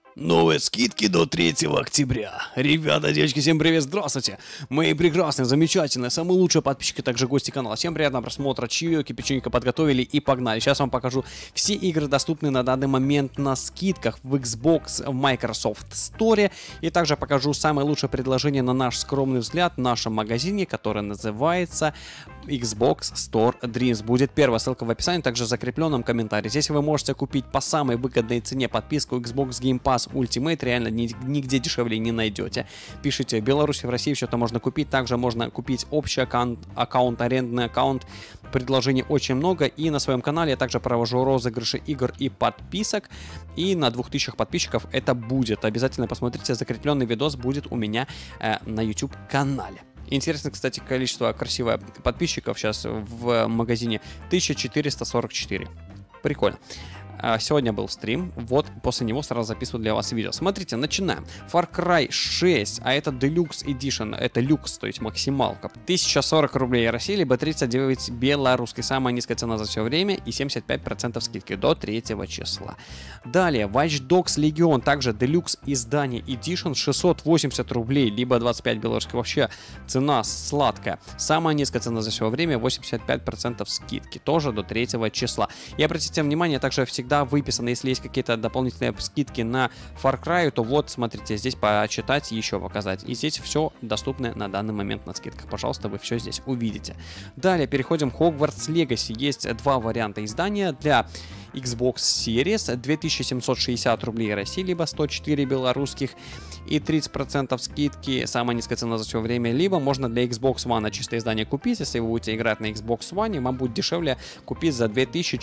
Новые скидки до 3 октября. Ребята, девочки, всем привет, здравствуйте. Мои прекрасные, замечательные, самые лучшие подписчики, также гости канала. Всем приятного просмотра, чаёки, печенька подготовили и погнали. Сейчас вам покажу все игры, доступные на данный момент на скидках в Xbox, в Microsoft Store. И также покажу самое лучшее предложение на наш скромный взгляд в нашем магазине, который называется Xbox Store Dreams. Будет первая ссылка в описании, также в закрепленном комментарии. Здесь вы можете купить по самой выгодной цене подписку Xbox Game Pass Ultimate, реально нигде дешевле не найдете. Пишите, в Беларуси, в России все это можно купить, также можно купить общий аккаунт, арендный аккаунт. Предложений очень много, и на своем канале я также провожу розыгрыши игр и подписок, и на 2000 подписчиков это будет. Обязательно посмотрите, закрепленный видос будет у меня на YouTube канале. Интересно, кстати, количество красивое подписчиков сейчас в магазине 1444. Прикольно. Сегодня был стрим, вот после него сразу записываю для вас видео. Смотрите, начинаем. Far Cry 6, а это Deluxe Edition, это люкс, то есть максималка. 1040 рублей России, либо 39 белорусской. Самая низкая цена за все время и 75% скидки до 3 числа. Далее, Watch Dogs Legion, также Deluxe издание Edition, 680 рублей, либо 25 белорусских. Вообще цена сладкая. Самая низкая цена за все время, 85% скидки, тоже до 3 числа. И обратите внимание, также всегда выписано, если есть какие-то дополнительные скидки на Far Cry, то вот, смотрите, здесь почитать, еще показать. И здесь все доступно на данный момент на скидках. Пожалуйста, вы все здесь увидите. Далее переходим к Hogwarts Legacy. Есть два варианта издания для Xbox Series, 2760 рублей России, либо 104 белорусских, и 30% скидки, самая низкая цена за все время, либо можно для Xbox One чистое издание купить, если вы будете играть на Xbox One, вам будет дешевле купить за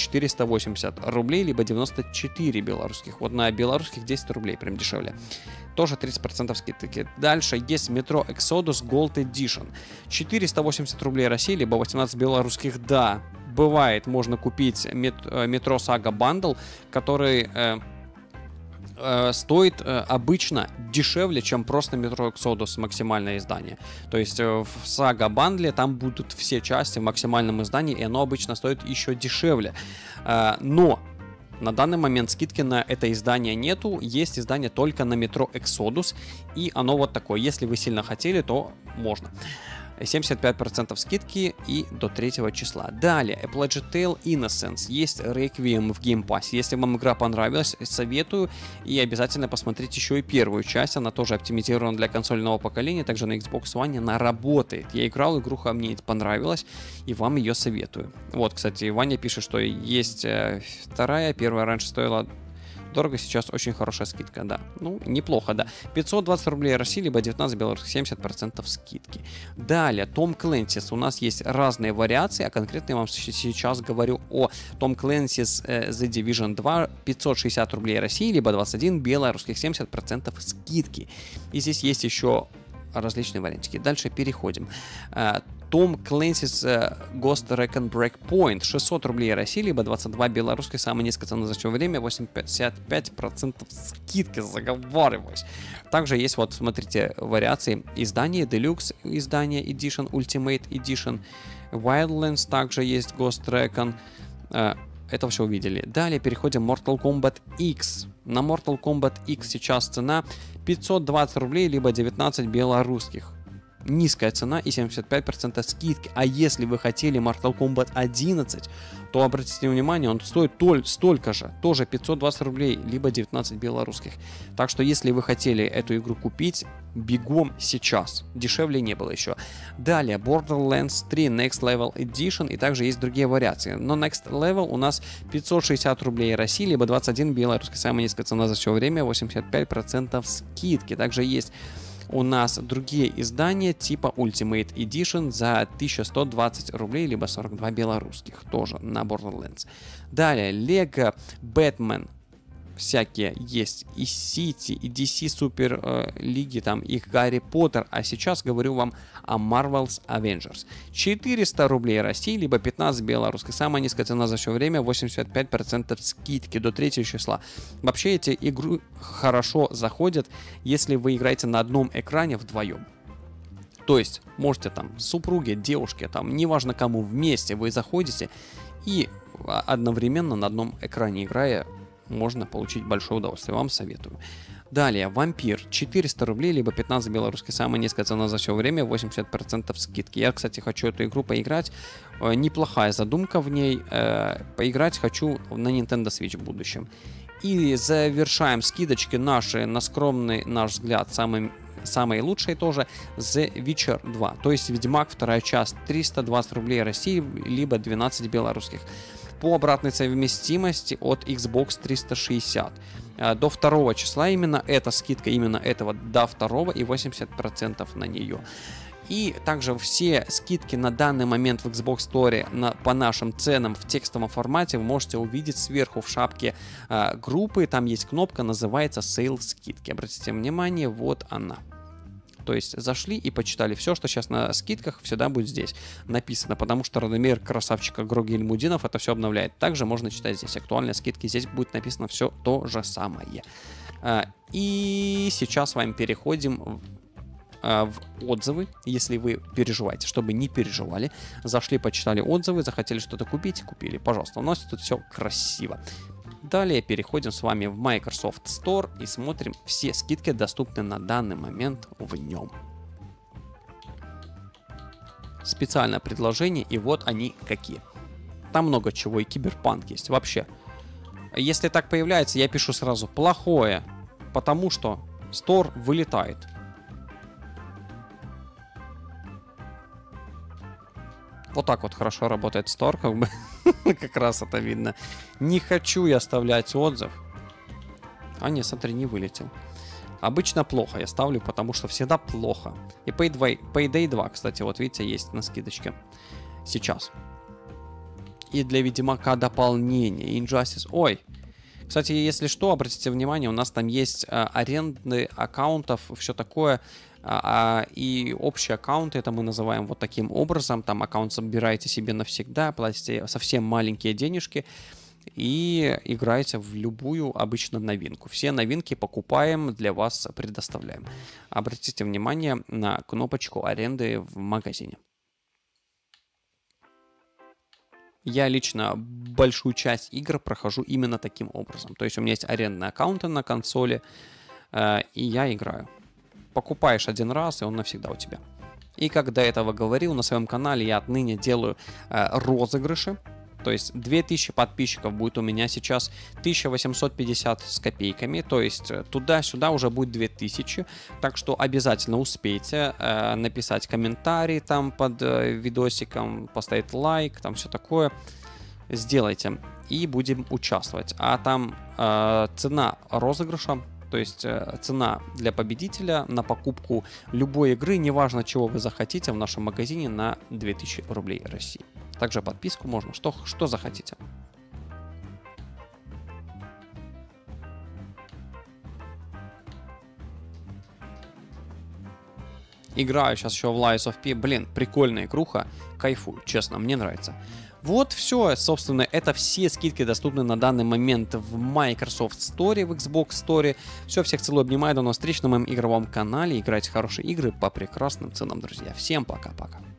2480 рублей, либо 94 белорусских, вот на белорусских 10 рублей, прям дешевле. Тоже 30% скидки. Дальше есть Metro Exodus Gold Edition, 480 рублей России, либо 18 белорусских, да. Бывает, можно купить Metro Saga Bundle, который стоит обычно дешевле, чем просто Metro Exodus максимальное издание. То есть в Saga Bundle там будут все части в максимальном издании, и оно обычно стоит еще дешевле. Но на данный момент скидки на это издание нету, есть издание только на Metro Exodus, и оно вот такое. Если вы сильно хотели, то можно. 75% скидки и до 3 числа. Далее, A Plague Tale Innocence. Есть Requiem в Game Pass. Если вам игра понравилась, советую. И обязательно посмотрите еще и первую часть. Она тоже оптимизирована для консольного поколения. Также на Xbox One она работает. Я играл, игруха мне понравилась. И вам ее советую. Вот, кстати, Ваня пишет, что есть вторая. Первая раньше стоила дорого, сейчас очень хорошая скидка, да. Ну, неплохо, да. 520 рублей России, либо 19 белорусских, 70% скидки. Далее, Tom Clancy's. У нас есть разные вариации, а конкретно я вам сейчас говорю о Tom Clancy's The Division 2, 560 рублей России, либо 21 белорусских, 70% скидки. И здесь есть еще различные вариантики. Дальше переходим. Tom Clancy's Ghost Recon Breakpoint, 600 рублей России, либо 22 белорусской, самая низкая цена за все время, 85% скидки, заговариваюсь. Также есть, вот, смотрите, вариации издания, Deluxe издание Edition, Ultimate Edition, Wildlands, также есть Ghost Recon, это все увидели. Далее переходим в Mortal Kombat X. На Mortal Kombat X сейчас цена 520 рублей, либо 19 белорусских. Низкая цена и 75% скидки. А если вы хотели Mortal Kombat 11, то обратите внимание, он стоит столько же, тоже 520 рублей, либо 19 белорусских. Так что если вы хотели эту игру купить, бегом сейчас. Дешевле не было еще. Далее Borderlands 3 Next Level Edition, и также есть другие вариации. Но Next Level у нас 560 рублей России, либо 21 белорусских. Самая низкая цена за все время, 85% скидки. Также есть у нас другие издания типа Ultimate Edition за 1120 рублей, либо 42 белорусских, тоже на Borderlands. Далее, Lego Batman. Всякие есть и City, и DC Супер Лиги, там и Гарри Поттер. А сейчас говорю вам о Marvel's Avengers. 400 рублей России, либо 15 белорусских. Самая низкая цена за все время, 85% скидки до 3 числа. Вообще эти игры хорошо заходят, если вы играете на одном экране вдвоем. То есть можете там супруги, девушки, там неважно кому, вместе вы заходите и одновременно на одном экране играя можно получить большое удовольствие. Вам советую. Далее, Вампир, 400 рублей, либо 15 белорусских, самая низкая цена за все время, 80% скидки. Я, кстати, хочу эту игру поиграть, неплохая задумка в ней, поиграть хочу на Nintendo Switch в будущем. И завершаем скидочки наши, на скромный наш взгляд, самые лучшие тоже, The Witcher 2, то есть Ведьмак, вторая часть, 320 рублей России, либо 12 белорусских. По обратной совместимости от Xbox 360. До 2 числа именно эта скидка, именно этого до 2 и 80% на нее. И также все скидки на данный момент в Xbox Store по нашим ценам в текстовом формате вы можете увидеть сверху в шапке группы. Там есть кнопка, называется Sale скидки. Обратите внимание, вот она. То есть зашли и почитали все, что сейчас на скидках, всегда будет здесь написано, потому что Радомир, красавчик Агро Гельмудинов, это все обновляет. Также можно читать здесь актуальные скидки, здесь будет написано все то же самое. И сейчас с вами переходим в отзывы, если вы переживаете, чтобы не переживали, зашли, почитали отзывы, захотели что-то купить, купили, пожалуйста, у нас тут все красиво. Далее переходим с вами в Microsoft Store и смотрим все скидки, доступны на данный момент в нем. Специальное предложение, и вот они какие. Там много чего, и Киберпанк есть вообще. Если так появляется, я пишу сразу плохое, потому что Store вылетает. Вот так вот хорошо работает Store, как бы. Как раз это видно. Не хочу я оставлять отзыв. А не, смотри, не вылетел. Обычно плохо я ставлю, потому что всегда плохо. И Payday 2, кстати, вот видите, есть на скидочке. Сейчас. И для Ведьмака дополнение. Injustice. Ой. Кстати, если что, обратите внимание, у нас там есть аренды аккаунтов, все такое. И общие аккаунты, это мы называем вот таким образом. Там аккаунт собираете себе навсегда, платите совсем маленькие денежки и играете в любую обычную новинку. Все новинки покупаем, для вас предоставляем. Обратите внимание на кнопочку аренды в магазине. Я лично большую часть игр прохожу именно таким образом. То есть у меня есть арендные аккаунты на консоли, и я играю. Покупаешь один раз, и он навсегда у тебя. И как до этого говорил, на своем канале я отныне делаю розыгрыши. То есть 2000 подписчиков будет у меня сейчас 1850 с копейками. То есть туда-сюда уже будет 2000. Так что обязательно успейте написать комментарий там под видосиком, поставить лайк, там все такое. Сделайте и будем участвовать. А там цена розыгрыша, то есть цена для победителя на покупку любой игры, неважно чего вы захотите, в нашем магазине на 2000 рублей России. Также подписку можно, что захотите. Играю сейчас еще в Lies of P. Блин, прикольная игруха. Кайфую, честно, мне нравится. Вот все, собственно, это все скидки доступны на данный момент в Microsoft Store, в Xbox Store. Все, всех целую, обнимаю, до новых встреч на моем игровом канале. Играйте в хорошие игры по прекрасным ценам, друзья. Всем пока-пока.